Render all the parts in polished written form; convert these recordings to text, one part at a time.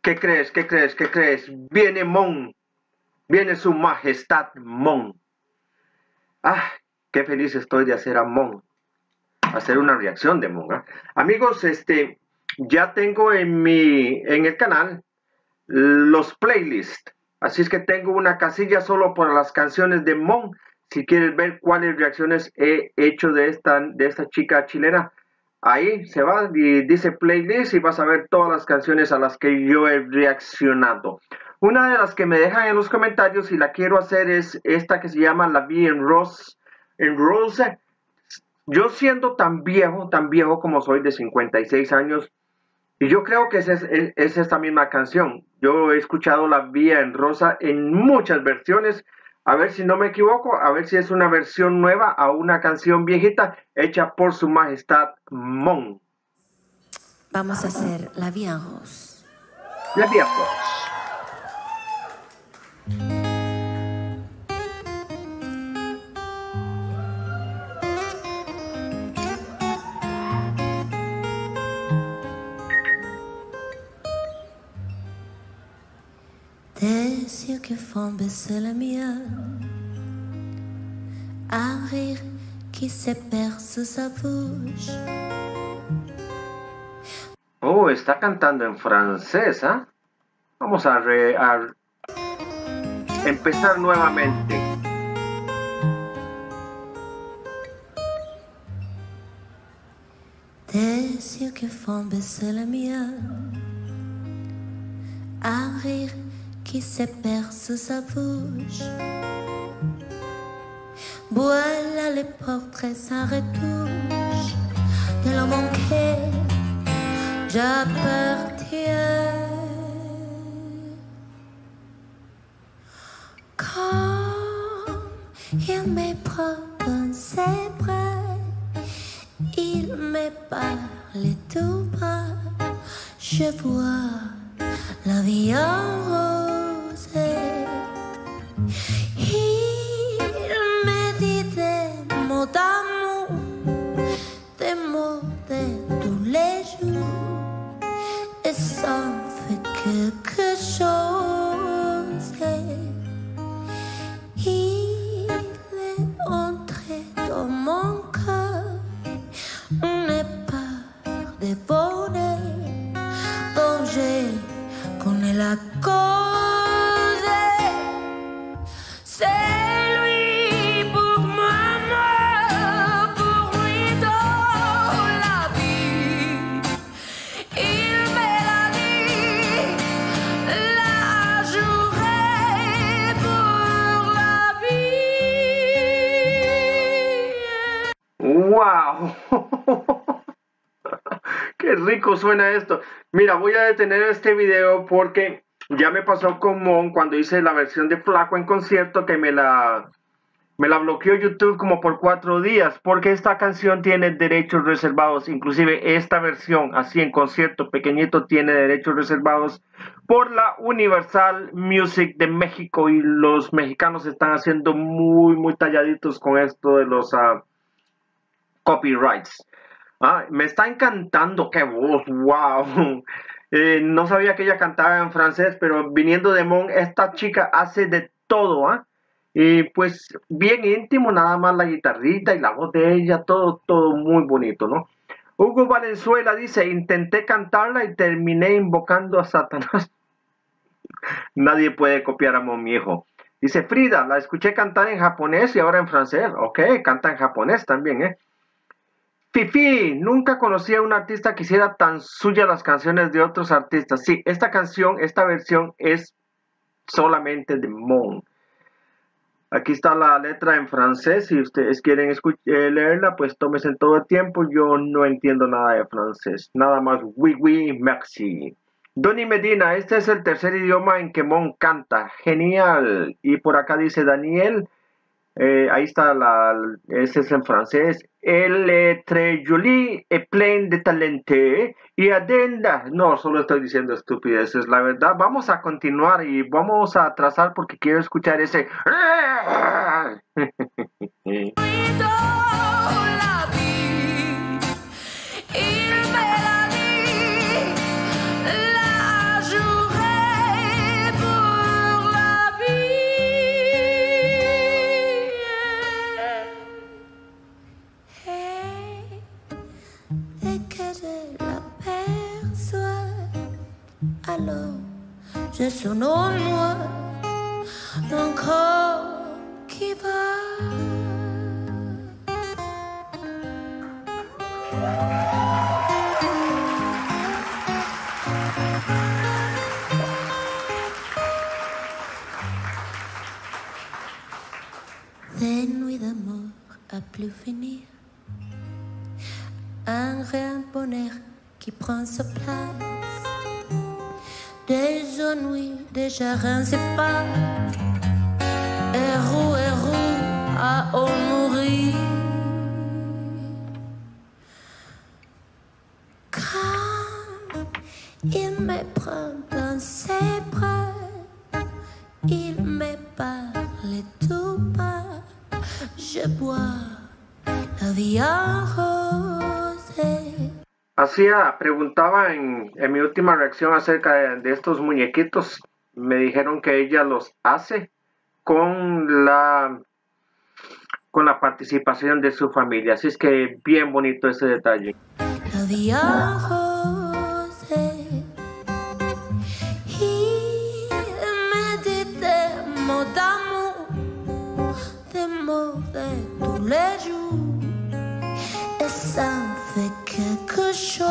¿Qué crees? ¿Qué crees? ¿Qué crees? Viene Mon. Viene su majestad Mon. Ah, qué feliz estoy de hacer a Mon. Hacer una reacción de Mon. ¿Eh? Amigos, ya tengo en el canal los playlists. Así es que tengo una casilla solo para las canciones de Mon. Si quieres ver cuáles reacciones he hecho de esta chica chilena, ahí se va y dice playlist y vas a ver todas las canciones a las que yo he reaccionado. Una de las que me dejan en los comentarios y la quiero hacer es esta que se llama La Vie en Rose. En Rose, yo siendo tan viejo como soy de 56 años, y yo creo que es esta misma canción. Yo he escuchado La Vía en Rosa en muchas versiones. A ver si no me equivoco, a ver si es una versión nueva a una canción viejita hecha por su majestad Mon. Vamos a hacer La Vie en Rose. La Vía en Rose. Tes yeux qui font baisser le mien, un rire qui se perd sous sa bouche. Oh, está cantando en francés, ¿ah? ¿Eh? Vamos a empezar nuevamente. Tes yeux qui font baisser le mien, un rire qui se perd sous sa bouche. Voilà les portraits sans retouche de l'homme auquel j'appartiens. Quand il me prend dans ses bras, il me parle tout bas, je vois la vie en rose. Il me dit des mots d'amour, des mots de tous les jours, et ça fait quelque chose. Il est entré dans mon cœur, une part de bonheur dont je connais la cause. C'est lui pour moi, pour lui dans la vie. Il me l'a dit, la jouerai pour la vie. ¡Wow! ¡Qué rico suena esto! Mira, voy a detener este video porque ya me pasó con Mon cuando hice la versión de Flaco en concierto, que me la bloqueó YouTube como por 4 días, porque esta canción tiene derechos reservados. Inclusive esta versión, así en concierto pequeñito, tiene derechos reservados por la Universal Music de México, y los mexicanos están haciendo muy talladitos con esto de los copyrights. Me está encantando, qué voz, wow. No sabía que ella cantaba en francés, pero viniendo de Mon, esta chica hace de todo, y pues bien íntimo, nada más la guitarrita y la voz de ella, todo muy bonito, ¿no? Hugo Valenzuela dice, intenté cantarla y terminé invocando a Satanás. Nadie puede copiar a Mon, mi hijo. Dice Frida, la escuché cantar en japonés y ahora en francés. Ok, canta en japonés también, Fifi, nunca conocí a un artista que hiciera tan suya las canciones de otros artistas. Sí, esta canción, esta versión es solamente de Mon. Aquí está la letra en francés. Si ustedes quieren leerla, pues tómense todo el tiempo. Yo no entiendo nada de francés. Nada más, oui, merci. Donny Medina, este es el tercer idioma en que Mon canta. Genial. Y por acá dice Daniel. Ahí está, ese es en francés. Elle est très jolie et pleine de talent. Y adenda. No, solo estoy diciendo estupideces, la verdad. Vamos a continuar y vamos a trazar porque quiero escuchar ese. Il me l'a dit, la jouerai. Alors je sonne au noir, mon corps qui va. Des nuits d'amour à plus finir, un réel bonheur qui prend sa place, des ennuis, des chagrins s'effacent, héros à en mourir. Quand il me prend dans ses bras, il me parle tout bas. Je bois la vie en rose. Preguntaba en mi última reacción acerca de estos muñequitos. Me dijeron que ella los hace con la participación de su familia. Así es que bien bonito ese detalle. La vie en rose. Il me dit des mots d'amour, des mots de tous les jours, et ça me fait quelque chose.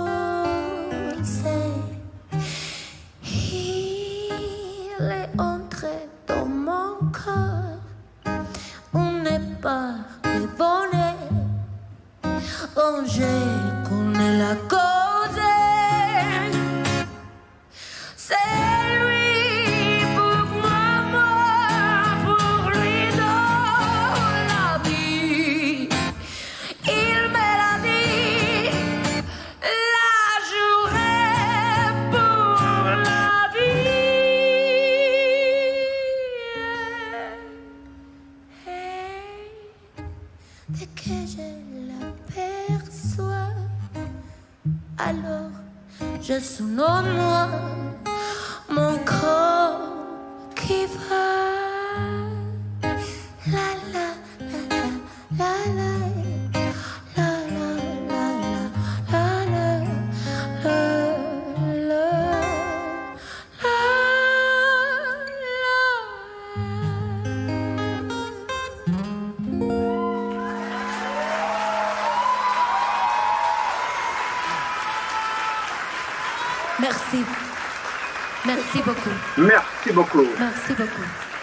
Il est entré dans mon corps, on n'est pas de bonheur, dont je connais la cause. C'est lui pour moi, pour lui dans la vie. Il me l'a dit, la journée pour la vie. Dès que je l'aperçois, alors je sonne en moi, mon corps qui va. La la la la la la la la la la la Merci. Merci beaucoup. Merci beaucoup. Merci beaucoup.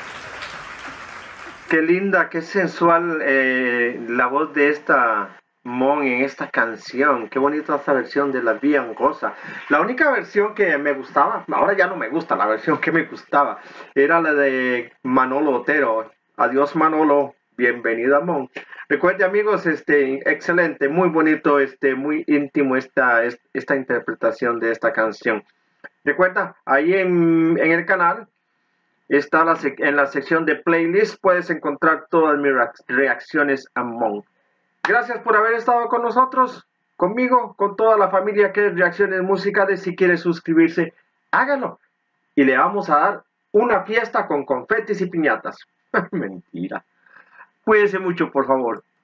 Qué linda, qué sensual la voz de esta Mon en esta canción. Qué bonita esta versión de La Vie en Rosa. La única versión que me gustaba, ahora ya no me gusta, la versión que me gustaba era la de Manolo Otero. Adiós Manolo, bienvenida Mon. Recuerde amigos, excelente, muy bonito, muy íntimo esta interpretación de esta canción. Recuerda, ahí en el canal está en la sección de playlist, puedes encontrar todas mis reacciones a Mon. Gracias por haber estado con nosotros, conmigo, con toda la familia que es Reacciones Musicales. Si quiere suscribirse, hágalo. Y le vamos a dar una fiesta con confetis y piñatas. Mentira. Cuídense mucho, por favor.